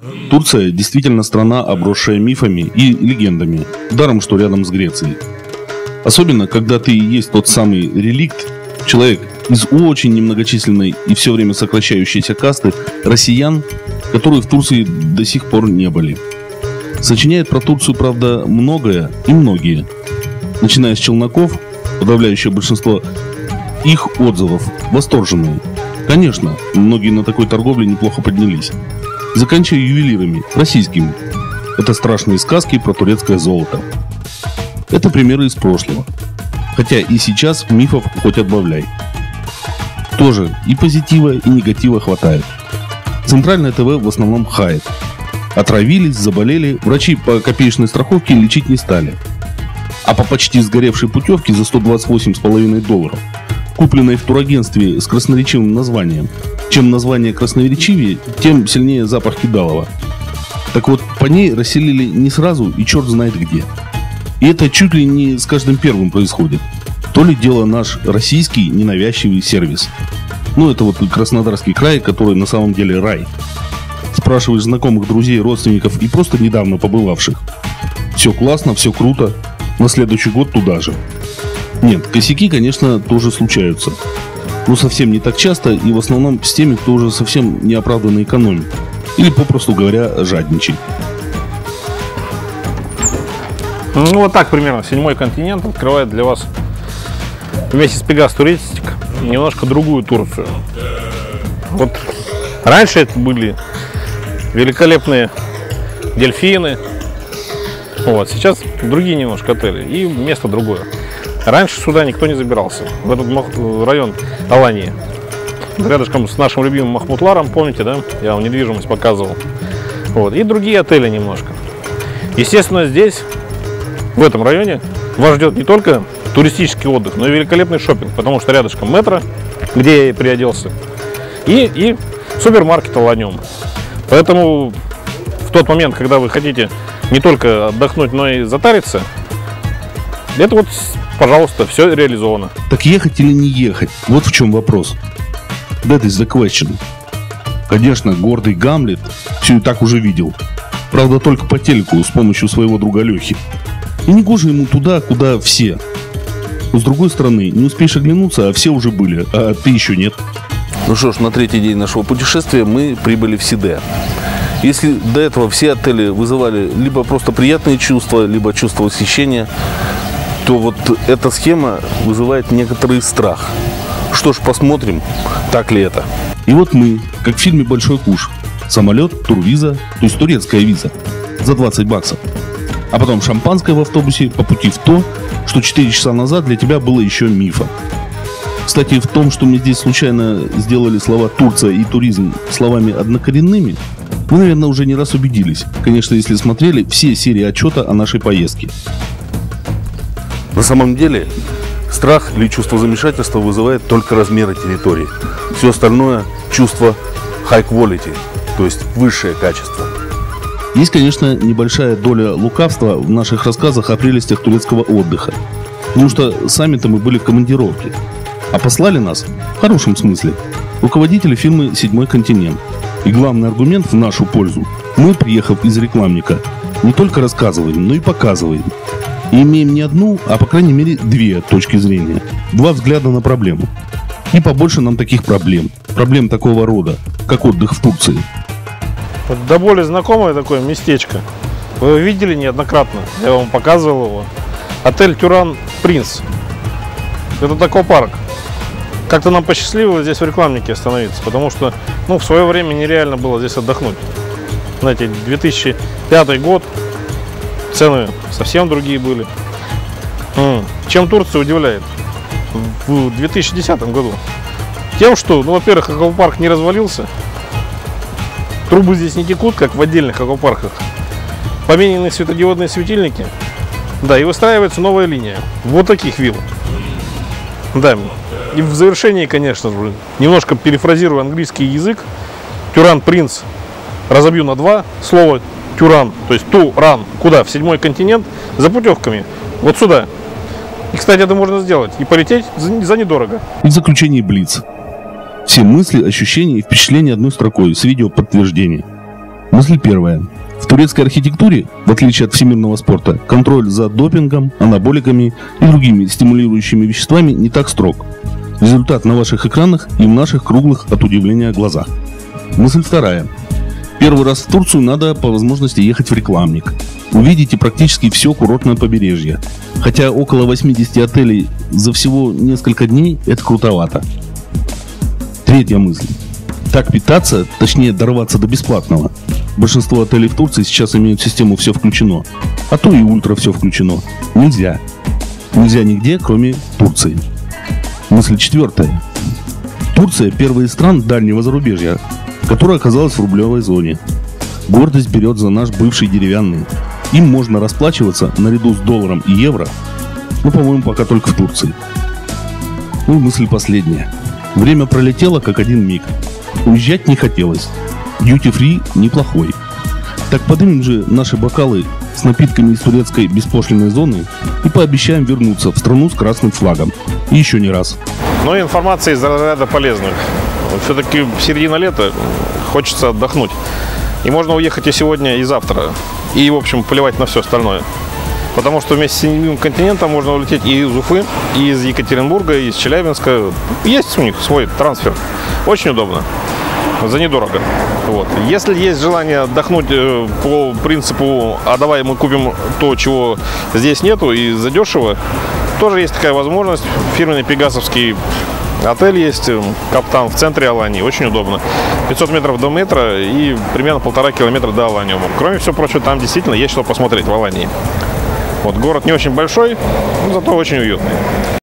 Турция действительно страна, обросшая мифами и легендами, даром что рядом с Грецией. Особенно, когда ты есть тот самый реликт, человек из очень немногочисленной и все время сокращающейся касты россиян, которые в Турции до сих пор не были. Сочиняет про Турцию, правда, многое и многие. Начиная с челноков, подавляющее большинство их отзывов восторженные. Конечно, многие на такой торговле неплохо поднялись. Заканчивая ювелирами, российскими. Это страшные сказки про турецкое золото. Это примеры из прошлого. Хотя и сейчас мифов хоть отбавляй. Тоже и позитива, и негатива хватает. Центральное ТВ в основном хает. Отравились, заболели, врачи по копеечной страховке лечить не стали. А по почти сгоревшей путевке за $128,5, купленной в турагентстве с красноречивым названием. Чем название красноречивее, тем сильнее запах кидалова. Так вот, по ней расселили не сразу и черт знает где. И это чуть ли не с каждым первым происходит. То ли дело наш российский ненавязчивый сервис. Ну, это вот Краснодарский край, который на самом деле рай. Спрашиваешь знакомых, друзей, родственников и просто недавно побывавших. Все классно, все круто. На следующий год туда же. Нет, косяки, конечно, тоже случаются. Но совсем не так часто и в основном с теми, кто уже совсем неоправданно экономит. Или, попросту говоря, жадничает. Ну вот так примерно седьмой континент открывает для вас вместе с Pegasus Touristic немножко другую Турцию. Вот раньше это были великолепные дельфины. Вот, сейчас другие немножко отели и место другое. Раньше сюда никто не забирался, в этот район Алании. Рядышком с нашим любимым Махмутларом, помните, да? Я вам недвижимость показывал. Вот, и другие отели немножко. Естественно, здесь, в этом районе, вас ждет не только туристический отдых, но и великолепный шопинг, потому что рядышком метро, где я и приоделся, и супермаркет Аланиум. Поэтому в тот момент, когда вы хотите не только отдохнуть, но и затариться, это вот, пожалуйста, все реализовано. Так ехать или не ехать? Вот в чем вопрос. That is the question. Конечно, гордый Гамлет все и так уже видел. Правда, только по телеку с помощью своего друга Лехи. И не гоже ему туда, куда все. Но с другой стороны, не успеешь оглянуться, а все уже были, а ты еще нет. Ну что ж, на третий день нашего путешествия мы прибыли в Сиде. Если до этого все отели вызывали либо просто приятные чувства, либо чувство восхищения, то вот эта схема вызывает некоторый страх. Что ж, посмотрим, так ли это. И вот мы, как в фильме «Большой куш». Самолет, турвиза, то есть турецкая виза, за $20. А потом шампанское в автобусе по пути в то, что 4 часа назад для тебя было еще мифом. Кстати, в том, что мы здесь случайно сделали слова «Турция» и «туризм» словами однокоренными, вы, наверное, уже не раз убедились. Конечно, если смотрели все серии отчета о нашей поездке. На самом деле, страх или чувство замешательства вызывает только размеры территории. Все остальное – чувство high quality, то есть высшее качество. Есть, конечно, небольшая доля лукавства в наших рассказах о прелестях турецкого отдыха. Потому что сами-то мы были в командировке. А послали нас, в хорошем смысле, руководители фирмы «Седьмой континент». И главный аргумент в нашу пользу – мы, приехав из рекламника, не только рассказываем, но и показываем. И имеем не одну, а по крайней мере 2 точки зрения, 2 взгляда на проблему. И побольше нам таких проблем такого рода, как отдых в Турции. Вот до боли знакомое такое местечко. Вы его видели неоднократно, я вам показывал его. Отель Тюран Принц. Это аквапарк. Как-то нам посчастливилось здесь в рекламнике остановиться, потому что в свое время нереально было здесь отдохнуть. Знаете, 2005 год, цены совсем другие были. Чем Турция удивляет в 2010 году? Тем, что, во-первых, аквапарк не развалился, трубы здесь не текут, как в отдельных аквапарках, поменены светодиодные светильники, да, и выстраивается новая линия вот таких вилл. Да, и в завершении, конечно же, немножко перефразирую английский язык, Тюран Принц разобью на 2, слово Тюран, то есть Туран, куда? В 7-й континент, за путевками, вот сюда. И, кстати, это можно сделать и полететь за недорого. И в заключение блиц. Все мысли, ощущения и впечатления одной строкой с видео подтверждения. Мысль первая. В турецкой архитектуре, в отличие от всемирного спорта, контроль за допингом, анаболиками и другими стимулирующими веществами не так строг. Результат на ваших экранах и в наших круглых от удивления глазах. Мысль вторая. Первый раз в Турцию надо по возможности ехать в рекламник. Увидите практически все курортное побережье. Хотя около 80 отелей за всего несколько дней – это крутовато. Третья мысль. Так питаться, точнее дорваться до бесплатного. Большинство отелей в Турции сейчас имеют систему «все включено». А то и ультра «все включено». Нельзя. Нельзя нигде, кроме Турции. Мысль четвертая. Турция – первая из стран дальнего зарубежья, которая оказалась в рублевой зоне. Гордость берет за наш бывший деревянный. Им можно расплачиваться наряду с долларом и евро, но, по-моему, пока только в Турции. Ну и мысль последняя. Время пролетело, как один миг. Уезжать не хотелось. Дьюти-фри неплохой. Так поднимем же наши бокалы с напитками из турецкой беспошлинной зоны и пообещаем вернуться в страну с красным флагом. И еще не раз. Но информация из разряда полезных. Все-таки середина лета, хочется отдохнуть. И можно уехать и сегодня, и завтра. И, в общем, плевать на все остальное. Потому что вместе с Седьмым континентом можно улететь и из Уфы, и из Екатеринбурга, и из Челябинска. Есть у них свой трансфер. Очень удобно. За недорого. Вот. Если есть желание отдохнуть по принципу, а давай мы купим то, чего здесь нету, и задешево, тоже есть такая возможность. Фирменный пегасовский отель есть, Каптан, в центре Алании. Очень удобно. 500 метров до метро и примерно 1,5 километра до Аланиума. Кроме всего прочего, там действительно есть что посмотреть в Алании. Вот, город не очень большой, но зато очень уютный.